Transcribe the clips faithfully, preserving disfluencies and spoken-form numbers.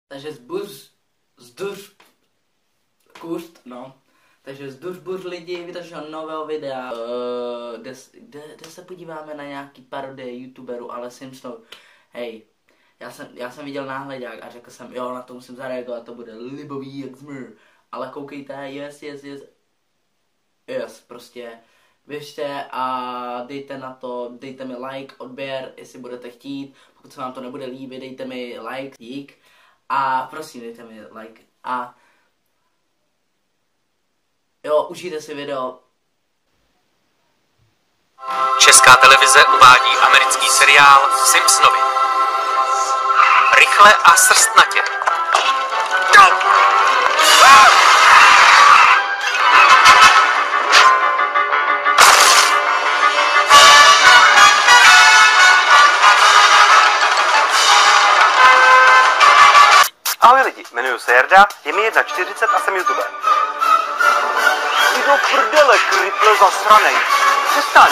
Takže zbuz, zduř, kůst, no. Takže zduř buř lidi vytažil nového videa, uh, kde, kde, kde se podíváme na nějaký parodie youtuberů, ale Simpsonů. Hej, já jsem, já jsem viděl náhledák a řekl jsem, jo, na to musím zareagovat, to bude libový jak zmr. Ale koukejte, yes, yes, yes, yes, prostě běžte a dejte na to, dejte mi like, odběr, jestli budete chtít. Pokud se vám to nebude líbit, dejte mi like, dík. A prosím, dejte mi like. A jo, užijte si video. Česká televize uvádí americký seriál Simpsonovi. Rychle a srstnatě. Ahoj lidi, jmenuji se Jarda, je mi jedna čtyřicet a jsem youtuber. Jdi do prdele, kriple zasranej. Přestaň.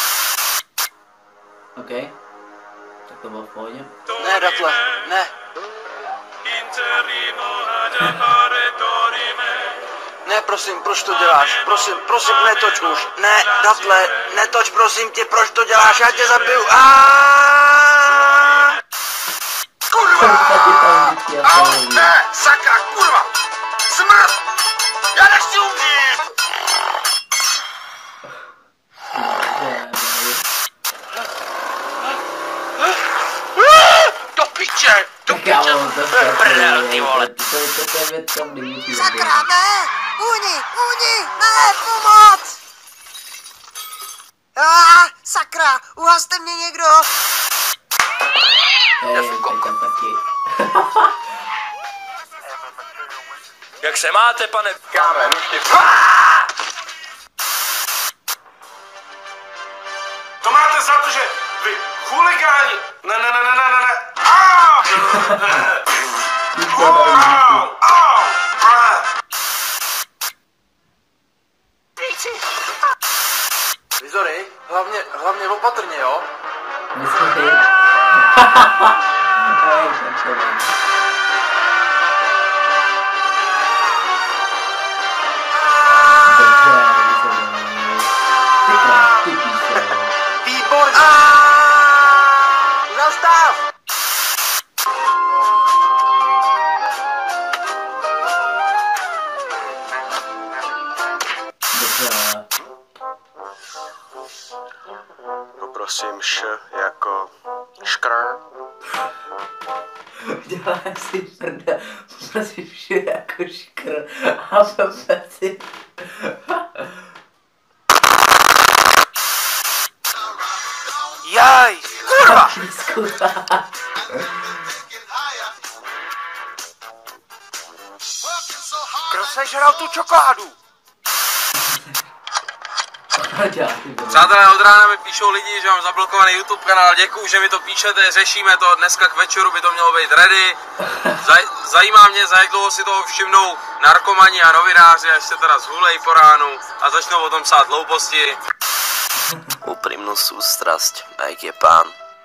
OK. Tak to bylo v pohodě. Ne, datle, ne. Ne, prosím, proč to děláš? Prosím, prosím, netoč už. Ne, datle, netoč, prosím tě, proč to děláš? Já tě zabiju. Aaaaaaah! Kurva! Au, ne, sakra, kurva! Smrt! Já nechci umřít! Do piče! Do piče! Prdel, ty vole! Sakra, ne! Uni, uni, ne, pomoc! Ah, sakra, uhaste mě někdo! Hej, teďka taky. Jak se máte, pane? Kámen, ty... To máte za to, že vy chuligáni... Ne, ne, ne, ne, ne, ne, ne. Aaaa! Au, au, Vizory, hlavně, hlavně opatrně, jo? Myslím ty. Hej, tak to mám. Výborně! Zastav! Poprosím š jako škr. Děláš si prda, prosím vše jako škr a pepeci. Jaj! Kurva! Kdo sežral tu čokoládu? Přátelé, od rána mi píšou lidi, že mám zablokovaný YouTube kanál. Děkuju, že mi to píšete, řešíme to. Dneska k večeru by to mělo být ready. Zaj, zajímá mě, za jak dlouho si toho všimnou narkomani a novináři, až se teda zhulej po ránu a začnou o tom psát hlouposti. Úprimnú sústrasť, jak je pán.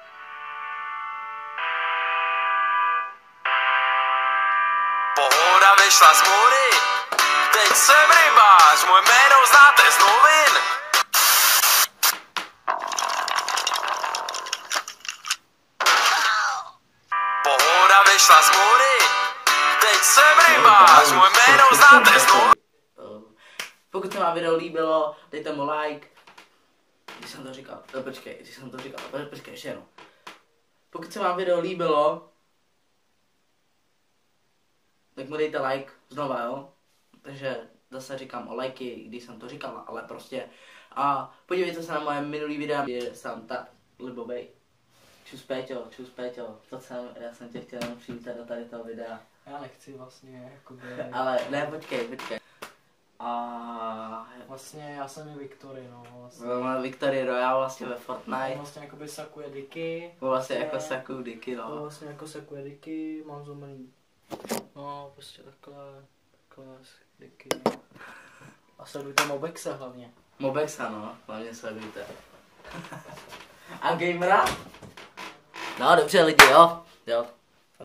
Pohoda vyšla z mory, teď jsem rybář, moje jméno znáte z novin. Pohoda vyšla z mory, teď jsem rybář, moje jméno znáte z novin. Pokud se vám video líbilo, dejte mu like. Když jsem to říkal, no, počkej, když jsem to říkal, počkej, ještě jednou. Pokud se vám video líbilo, tak mu dejte like znova, jo. Takže zase říkám o lajky, když jsem to říkal, ale prostě. A podívejte se na moje minulý videa, kde jsem tak libovej. Čus Péťo, čus Péťo, to jsem, já jsem tě chtěl jenom přivítat do tady toho videa. Já nechci vlastně, jakoby... Ale ne, počkej, počkej. A Vlastně já jsem i Victory, no vlastně. Máme Victory Royale vlastně ve Fortnite. Vlastně jakoby sakuje diky. Vlastně jako saku diky, no. Vlastně jako sakuje diky, mám zlomený. No, prostě takhle, takhle diky. A sledujte Mobexe hlavně. Mobexa, no, hlavně sledujte. A gamera? No dobře lidi, jo, jo.